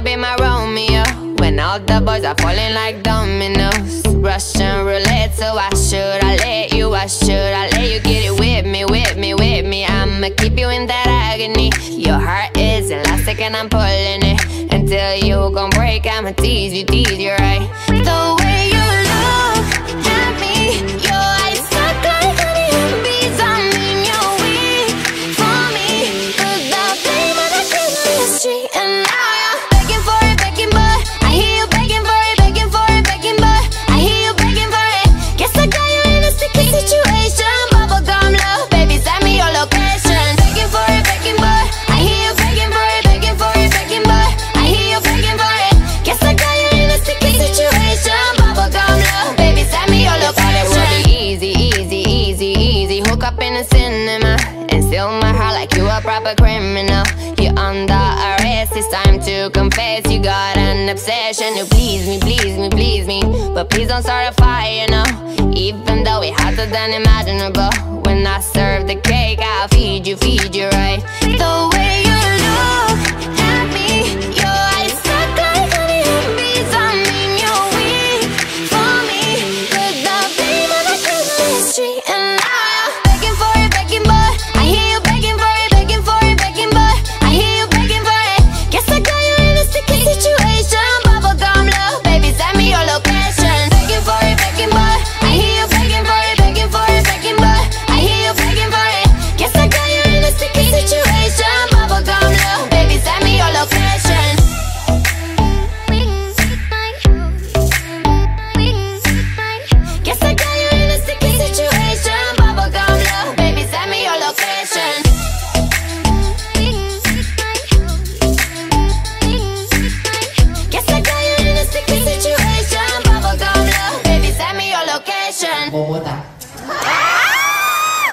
be my Romeo when all the boys are falling like dominoes. Russian roulette, so why should I let you? Why should I let you get it with me, with me, with me? I'ma keep you in that agony. Your heart is elastic and I'm pulling it until you gon' break. I'ma tease you right. The way you look at me, your eyes stuck like honey and bees. I mean you're weak for me, 'cause the flame of the Christmas tree. And now you're begging for it, begging, but I hear you begging for it, begging for it, begging, but I hear you begging for it. Guess I got you in a sticky situation. Bubblegum love, baby, send me your location. Begging for it, begging, but I hear you begging for it, begging for it, begging, but I hear you begging for it. Guess I got you in a sticky situation. Bubblegum love, baby, send me your location. Thought it would be easy, easy, easy, easy. Hook up in the cinema and steal my heart like you a proper criminal. You're under arrest, it's time to confess. You got an obsession to please me, please me, please me. But please don't start a fire, no. Even though it's hotter than imaginable. When I serve the cake, I'll feed you right. The way you look at me, your eyes stuck like honey and bees. I mean you're weak for me, 'cause the flame of the Christmas tree. And now you're begging for it, begging, but I hear you begging for it, begging for it, begging, but I hear you begging for it. Guess I got you in a sticky situation. Bubblegum love, baby, send me your location. Begging for it, begging, but I hear you begging for it, begging for it, begging, but I hear you begging for it. Guess I got you in a sticky situation. Bubblegum love, baby, send me your location. Guess I got you in a sticky situation. Bubblegum love, baby, send me your location. Guess I got you in a sticky situation. Bubblegum love, baby, send me your location. Bogotá.